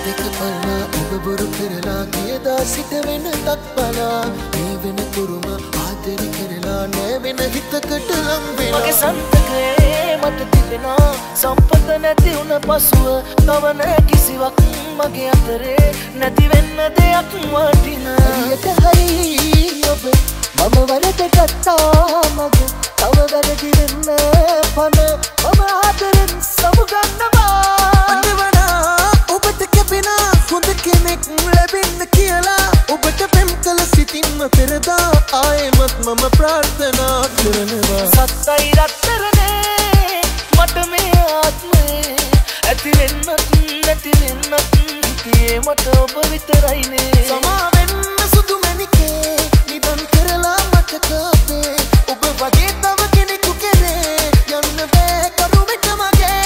දෙක පල්ලා ඔබ බොරු කරලා කියදා සිට වෙන තක්බලා මේ වෙන තුරුම ආදරය කරලා නෑ වෙන හිතකට ලං වෙලා මගේ සන්තකේ මට තිබෙනා සම්පත නැති වුණ පසුව තව නෑ කිසිවක් මගේ අතරේ නැති වෙන්න දෙයක් වටිනා හරියට හරි ඔබ මම වරදගත්තා මගේ තව වැරදි වෙන්න පන මම ආදරෙන් සමුගන්නවා අන්දවනා ඔබට කැපෙනා හොඳ කෙනෙක් ලැබෙන්න කියලා ඔබට පෙම් කළ සිතින්ම පෙරදා ආයෙමත් මම ප්‍රාර්ථනා කරනවා සත්තයි රත්තරනේ මට මේ ආත්මේ ඇති වෙන්නත් නැති වෙන්නත් හිතේ මට ඔබ විතරයිනේ සමා වෙන්න සුදු මැණිකේ නිදන් කරලා මට කාපේ ඔබ වගේ තව කෙනෙකු කෙරේ යන්න බෑ කරුමෙට මගේ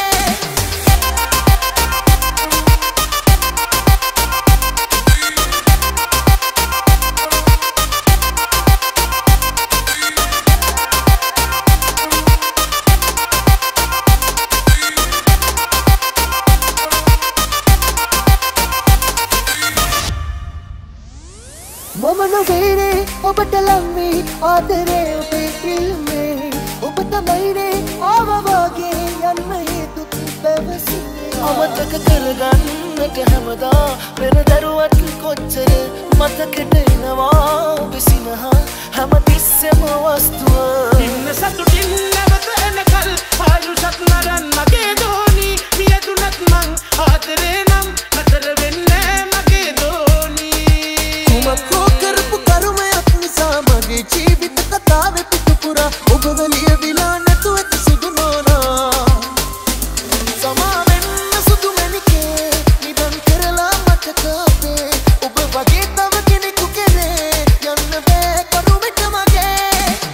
මම නොවේනේ ඔබට ලංවී ආදරේ ඔබේ ෆිල්මේ ඔබ තමයිනේ ආව වගේ යන්න හේතුත් පැවසුනේ අමතක කරගන්නට හැමදා පෙර දරුවත් කොච්චර මතකෙට එනවා විසිනහා හැමතිස්සෙම වස්තුව ඉන්න සතුටින් නැවත එනකල් ආයුෂත් නරන් මගේ දෝනි මියදුනත් මං ආදරේ නම් නතර වෙන්නේ මගේ දෝනි කුමක්කෝ කරපු කරුමයක් නිසා මගේ ජීවිත කතාවේ පිටුපුරා ඔබ වලිය විලා නැතුව ඇති සුදු නෝනා සමා වෙන්න සුදු මැණිකේ නිදන් කරලා මට කාපේ ඔබ වගේ තව කෙනෙකු කෙරේ යන්න බෑ කරුමෙට මගේ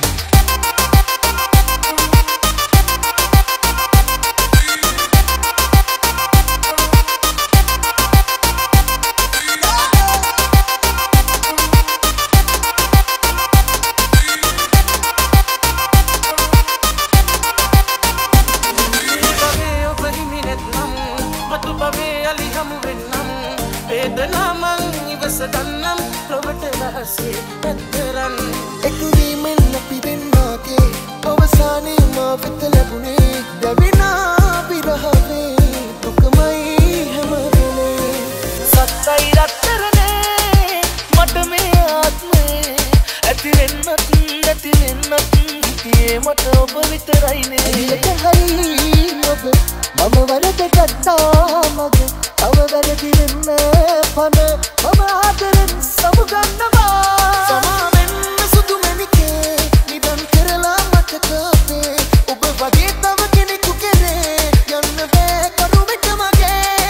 එකුවීමෙන් අපි දෙන්නාගේ අවසානයේ මා වෙත ලැබුණේ දැවෙනා විරහවේ දුකමයි හැම වෙලේ සත්තයි රත්තරනේ මට මේ ආත්මේ ඇති වෙන්නත් නැති වෙන්නත් හිතේ මට ඔබ විතරයිනේ හරියට හරි ඔබ මම වරදගත්තා මගේ තව වැරදි වෙන්න පන මම ආදරෙන් සමුගන්නවා සමා වෙන්න සුදු මැණිකේ නිදන් කරලා මට කාපේ ඔබ වගේ තව කෙනෙකු කෙරේ යන්න බෑ කරුමෙට මගේ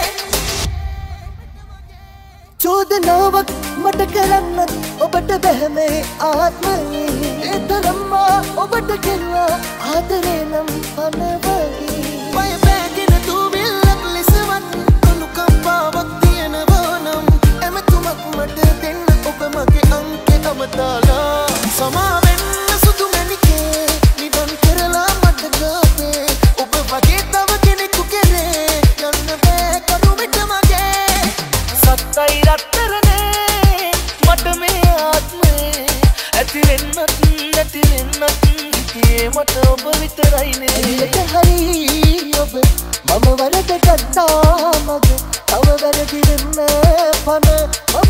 චෝදනාවක් මට කරන්නත් ඔබට බැහැ මේ ආත්මයේ ඒ තරම්ම ඔබට කෙරුවා ආදරේ නම් පන වගේ බය බෑගෙන දුවිල්ලක් ලෙසවත් අනුකම්පාවක් තියෙනවා නම් එමෙතුමක් මට දෙන්න ඔබ මගේ අංකේ අවතාලා සමා වෙන්න සුදු මැණිකේ නිදන් කරලා මට කාපේ ඔබ වගේ තව කෙනෙකු කෙරේ යන්න බෑ කරුමෙට මගේ සත්තයි රත්තරනේ මට මේ ආත්මේ ඇති වෙන්නත් නැති වෙන්නත් හිතේ මට ඔබ විතරයිනේ හරියට හරි ඔබ මම වරදගත්තා මගේ තව වැරදි වෙන්න පන